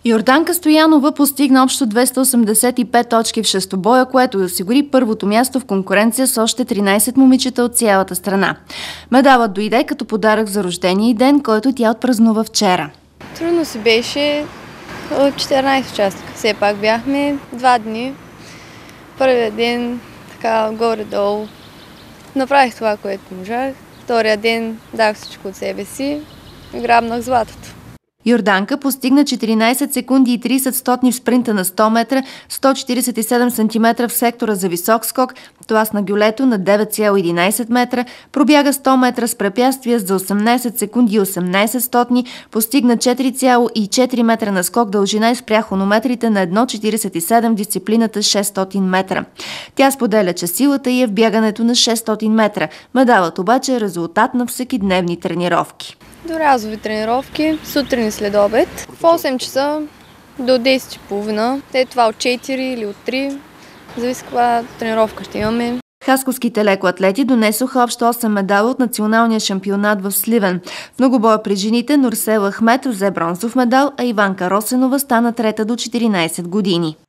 Йорданка Стоянова постигна общо 285 точки в шестобоя, което осигури първото място в конкуренция с още 13 момичета от цялата страна. Медалът дойде като подарък за рождения ден, който тя отпразнува вчера. Трудно си беше от 14 участъка. Все пак бяхме 2 дни. Първият ден така горе-долу направих това, което можах. Втория ден дах всичко от себе си и грабнах златото. Йорданка постигна 14 секунди и 30 в спринта на 100 метра, 147 см в сектора за висок скок, тласна гюлето на 9,11 метра, пробяга 100 метра с препятствия за 18 секунди и 18, постигна 4,4 метра на скок дължина и спря хронометрите на 1,47 дисциплината 600 метра. Тя споделя, че силата й е в бягането на 600 метра. Медалът обаче е резултат на всекидневни тренировки. До разови тренировки, сутрин и след обед, в 8 часа до 10:30, след това от 4 или от 3, зависи каква тренировка ще имаме. Хасковските лекоатлети донесоха общо 8 медала от националния шампионат в Сливен. В многобоя при жените Нурсел Ахмед взе бронзов медал, а Иванка Росенова стана трета до 14 години.